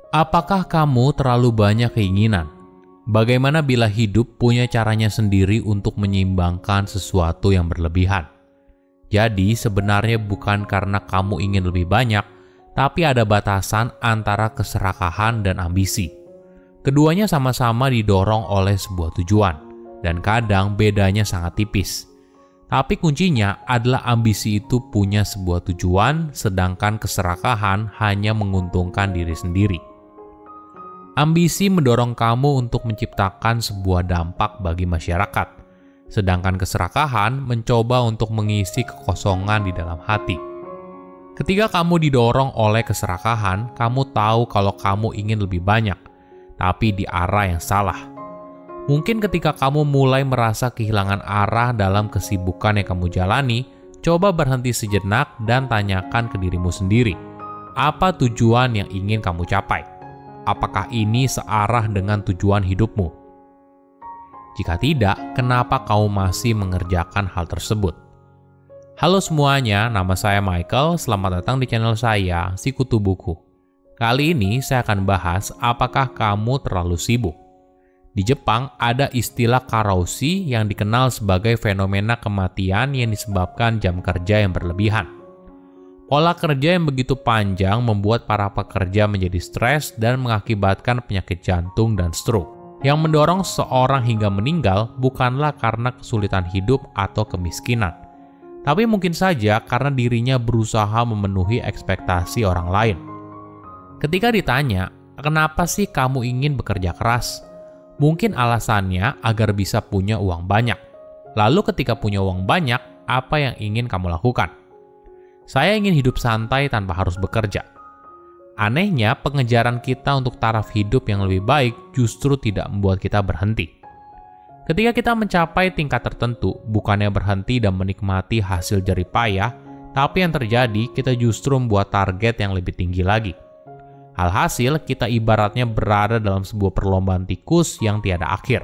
Apakah kamu terlalu banyak keinginan? Bagaimana bila hidup punya caranya sendiri untuk menyeimbangkan sesuatu yang berlebihan? Jadi sebenarnya bukan karena kamu ingin lebih banyak, tapi ada batasan antara keserakahan dan ambisi. Keduanya sama-sama didorong oleh sebuah tujuan, dan kadang bedanya sangat tipis. Tapi kuncinya adalah ambisi itu punya sebuah tujuan, sedangkan keserakahan hanya menguntungkan diri sendiri. Ambisi mendorong kamu untuk menciptakan sebuah dampak bagi masyarakat, sedangkan keserakahan mencoba untuk mengisi kekosongan di dalam hati. Ketika kamu didorong oleh keserakahan, kamu tahu kalau kamu ingin lebih banyak, tapi di arah yang salah. Mungkin ketika kamu mulai merasa kehilangan arah dalam kesibukan yang kamu jalani, coba berhenti sejenak dan tanyakan ke dirimu sendiri, apa tujuan yang ingin kamu capai? Apakah ini searah dengan tujuan hidupmu? Jika tidak, kenapa kamu masih mengerjakan hal tersebut? Halo semuanya, nama saya Michael. Selamat datang di channel saya, Sikutu Buku. Kali ini saya akan bahas apakah kamu terlalu sibuk. Di Jepang ada istilah karoushi yang dikenal sebagai fenomena kematian yang disebabkan jam kerja yang berlebihan. Pola kerja yang begitu panjang membuat para pekerja menjadi stres dan mengakibatkan penyakit jantung dan stroke. Yang mendorong seorang hingga meninggal bukanlah karena kesulitan hidup atau kemiskinan, tapi mungkin saja karena dirinya berusaha memenuhi ekspektasi orang lain. Ketika ditanya, kenapa sih kamu ingin bekerja keras? Mungkin alasannya agar bisa punya uang banyak. Lalu ketika punya uang banyak, apa yang ingin kamu lakukan? Saya ingin hidup santai tanpa harus bekerja. Anehnya, pengejaran kita untuk taraf hidup yang lebih baik justru tidak membuat kita berhenti. Ketika kita mencapai tingkat tertentu, bukannya berhenti dan menikmati hasil jerih payah, tapi yang terjadi kita justru membuat target yang lebih tinggi lagi. Alhasil, kita ibaratnya berada dalam sebuah perlombaan tikus yang tiada akhir.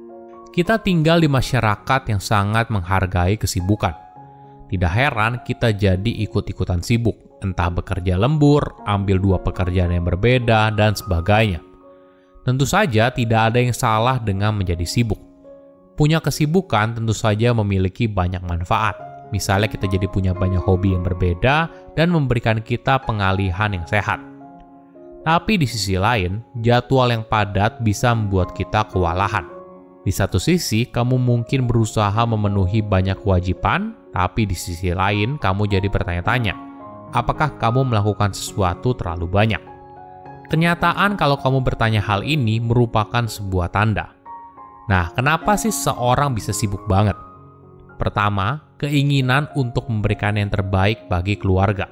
Kita tinggal di masyarakat yang sangat menghargai kesibukan. Tidak heran kita jadi ikut-ikutan sibuk, entah bekerja lembur, ambil dua pekerjaan yang berbeda, dan sebagainya. Tentu saja tidak ada yang salah dengan menjadi sibuk. Punya kesibukan tentu saja memiliki banyak manfaat. Misalnya kita jadi punya banyak hobi yang berbeda dan memberikan kita pengalihan yang sehat. Tapi di sisi lain, jadwal yang padat bisa membuat kita kewalahan. Di satu sisi, kamu mungkin berusaha memenuhi banyak kewajiban, tapi di sisi lain kamu jadi bertanya-tanya, apakah kamu melakukan sesuatu terlalu banyak? Kenyataan kalau kamu bertanya hal ini merupakan sebuah tanda. Nah, kenapa sih seorang bisa sibuk banget? Pertama, keinginan untuk memberikan yang terbaik bagi keluarga.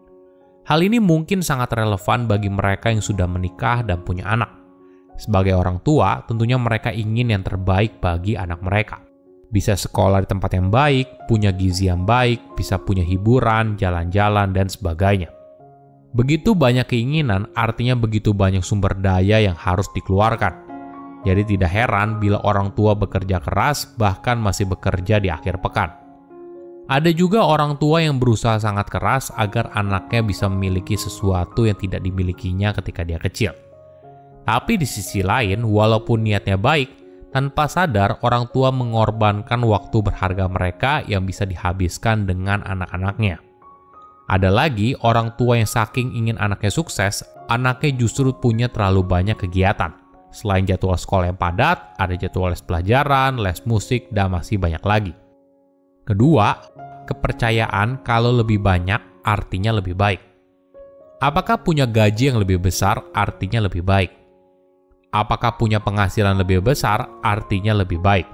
Hal ini mungkin sangat relevan bagi mereka yang sudah menikah dan punya anak. Sebagai orang tua, tentunya mereka ingin yang terbaik bagi anak mereka. Bisa sekolah di tempat yang baik, punya gizi yang baik, bisa punya hiburan, jalan-jalan, dan sebagainya. Begitu banyak keinginan, artinya begitu banyak sumber daya yang harus dikeluarkan. Jadi tidak heran bila orang tua bekerja keras, bahkan masih bekerja di akhir pekan. Ada juga orang tua yang berusaha sangat keras agar anaknya bisa memiliki sesuatu yang tidak dimilikinya ketika dia kecil. Tapi di sisi lain, walaupun niatnya baik, tanpa sadar orang tua mengorbankan waktu berharga mereka yang bisa dihabiskan dengan anak-anaknya. Ada lagi orang tua yang saking ingin anaknya sukses, anaknya justru punya terlalu banyak kegiatan. Selain jadwal sekolah yang padat, ada jadwal les pelajaran, les musik, dan masih banyak lagi. Kedua, kepercayaan kalau lebih banyak artinya lebih baik. Apakah punya gaji yang lebih besar artinya lebih baik? Apakah punya penghasilan lebih besar artinya lebih baik?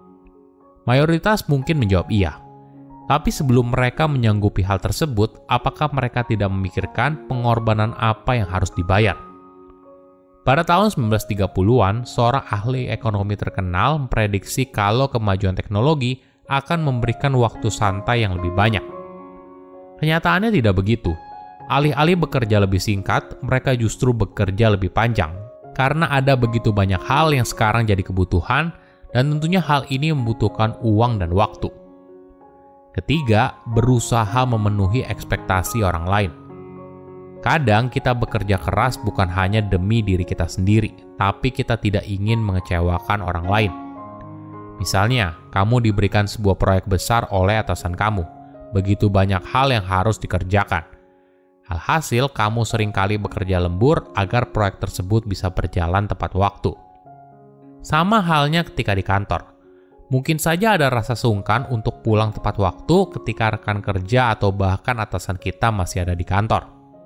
Mayoritas mungkin menjawab iya. Tapi sebelum mereka menyanggupi hal tersebut, apakah mereka tidak memikirkan pengorbanan apa yang harus dibayar? Pada tahun 1930-an, seorang ahli ekonomi terkenal memprediksi kalau kemajuan teknologi akan memberikan waktu santai yang lebih banyak. Kenyataannya tidak begitu. Alih-alih bekerja lebih singkat, mereka justru bekerja lebih panjang. Karena ada begitu banyak hal yang sekarang jadi kebutuhan, dan tentunya hal ini membutuhkan uang dan waktu. Ketiga, berusaha memenuhi ekspektasi orang lain. Kadang kita bekerja keras bukan hanya demi diri kita sendiri, tapi kita tidak ingin mengecewakan orang lain. Misalnya, kamu diberikan sebuah proyek besar oleh atasan kamu. Begitu banyak hal yang harus dikerjakan. Alhasil, kamu seringkali bekerja lembur agar proyek tersebut bisa berjalan tepat waktu. Sama halnya ketika di kantor. Mungkin saja ada rasa sungkan untuk pulang tepat waktu ketika rekan kerja atau bahkan atasan kita masih ada di kantor.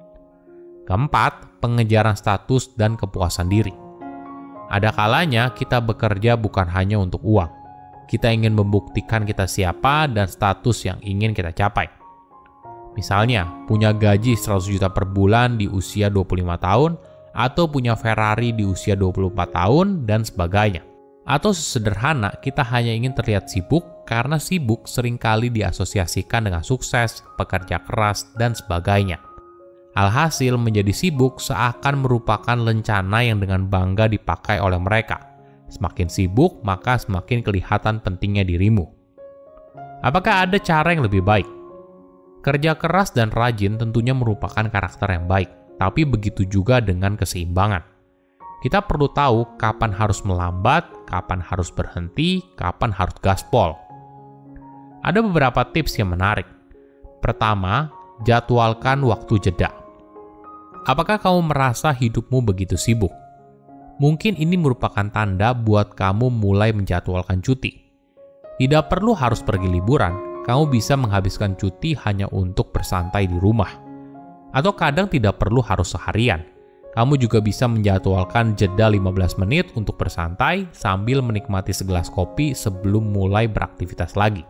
Keempat, pengejaran status dan kepuasan diri. Ada kalanya kita bekerja bukan hanya untuk uang. Kita ingin membuktikan kita siapa dan status yang ingin kita capai. Misalnya, punya gaji 100 juta per bulan di usia 25 tahun, atau punya Ferrari di usia 24 tahun, dan sebagainya. Atau sesederhana, kita hanya ingin terlihat sibuk karena sibuk seringkali diasosiasikan dengan sukses, pekerja keras, dan sebagainya. Alhasil menjadi sibuk seakan merupakan lencana yang dengan bangga dipakai oleh mereka. Semakin sibuk, maka semakin kelihatan pentingnya dirimu. Apakah ada cara yang lebih baik? Kerja keras dan rajin tentunya merupakan karakter yang baik, tapi begitu juga dengan keseimbangan. Kita perlu tahu kapan harus melambat, kapan harus berhenti, kapan harus gaspol. Ada beberapa tips yang menarik. Pertama, jadwalkan waktu jeda. Apakah kamu merasa hidupmu begitu sibuk? Mungkin ini merupakan tanda buat kamu mulai menjadwalkan cuti. Tidak perlu harus pergi liburan, kamu bisa menghabiskan cuti hanya untuk bersantai di rumah. Atau kadang tidak perlu harus seharian. Kamu juga bisa menjadwalkan jeda 15 menit untuk bersantai sambil menikmati segelas kopi sebelum mulai beraktivitas lagi.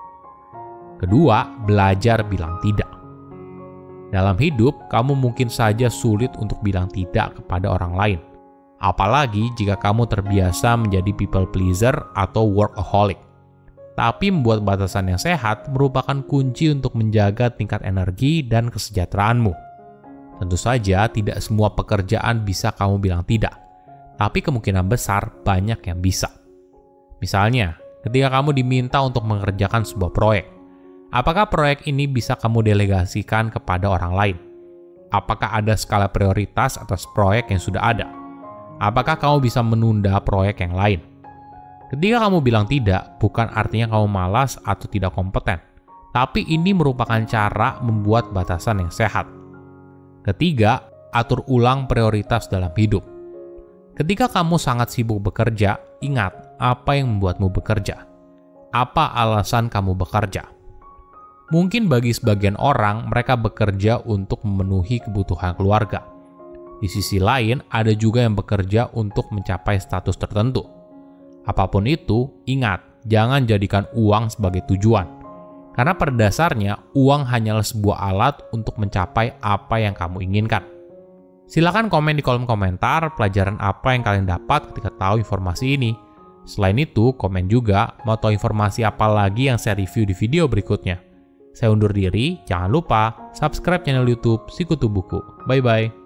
Kedua, belajar bilang tidak. Dalam hidup, kamu mungkin saja sulit untuk bilang tidak kepada orang lain. Apalagi jika kamu terbiasa menjadi people pleaser atau workaholic. Tapi membuat batasan yang sehat merupakan kunci untuk menjaga tingkat energi dan kesejahteraanmu. Tentu saja tidak semua pekerjaan bisa kamu bilang tidak, tapi kemungkinan besar banyak yang bisa. Misalnya, ketika kamu diminta untuk mengerjakan sebuah proyek, apakah proyek ini bisa kamu delegasikan kepada orang lain? Apakah ada skala prioritas atas proyek yang sudah ada? Apakah kamu bisa menunda proyek yang lain? Ketika kamu bilang tidak, bukan artinya kamu malas atau tidak kompeten, tapi ini merupakan cara membuat batasan yang sehat. Ketiga, atur ulang prioritas dalam hidup. Ketika kamu sangat sibuk bekerja, ingat apa yang membuatmu bekerja. Apa alasan kamu bekerja? Mungkin bagi sebagian orang, mereka bekerja untuk memenuhi kebutuhan keluarga. Di sisi lain, ada juga yang bekerja untuk mencapai status tertentu. Apapun itu, ingat, jangan jadikan uang sebagai tujuan. Karena pada dasarnya, uang hanyalah sebuah alat untuk mencapai apa yang kamu inginkan. Silakan komen di kolom komentar pelajaran apa yang kalian dapat ketika tahu informasi ini. Selain itu, komen juga mau tahu informasi apa lagi yang saya review di video berikutnya. Saya undur diri, jangan lupa subscribe channel YouTube Sikutu Buku. Bye-bye.